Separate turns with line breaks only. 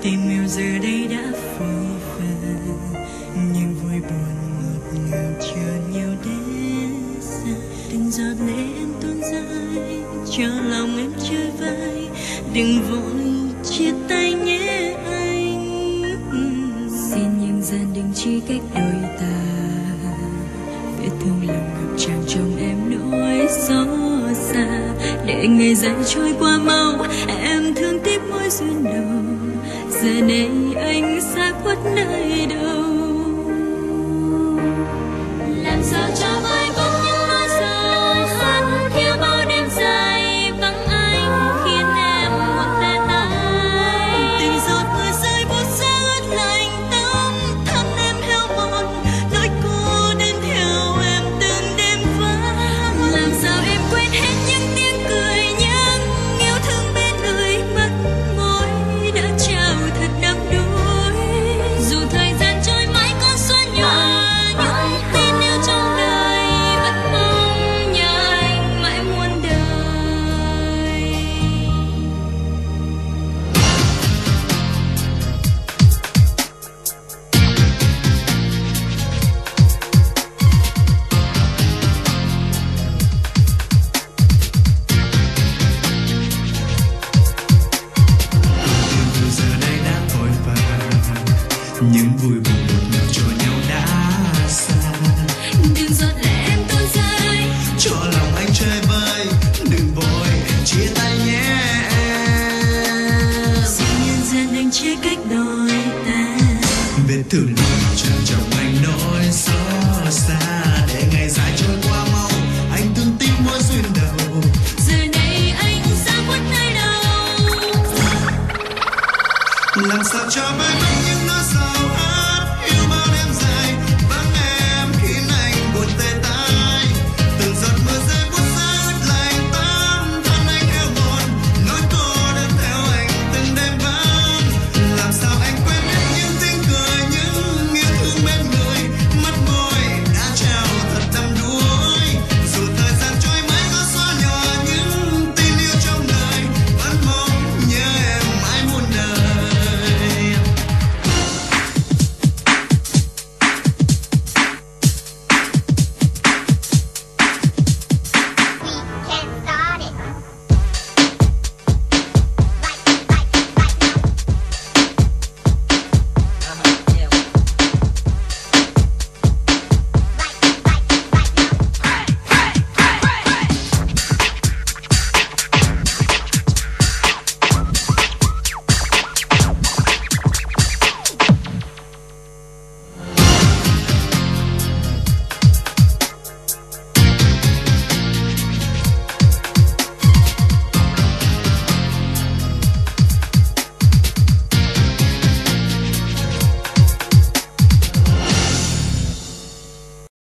Tình yêu giờ đây đã phai phai, nhưng vui buồn ngọt ngào chờ nhau đến xa. Từng giọt lệ em tuôn rơi, cho lòng em chơi vơi. Đừng vội chia tay nhé anh.
Xin nhân gian đừng chia cách đôi ta, vết thương lòng ngập tràn trong em nỗi xót xa. Để ngày dài trôi qua mau, em thương tiếc mối duyên đầu. Giờ này anh xa khuất nơi đâu.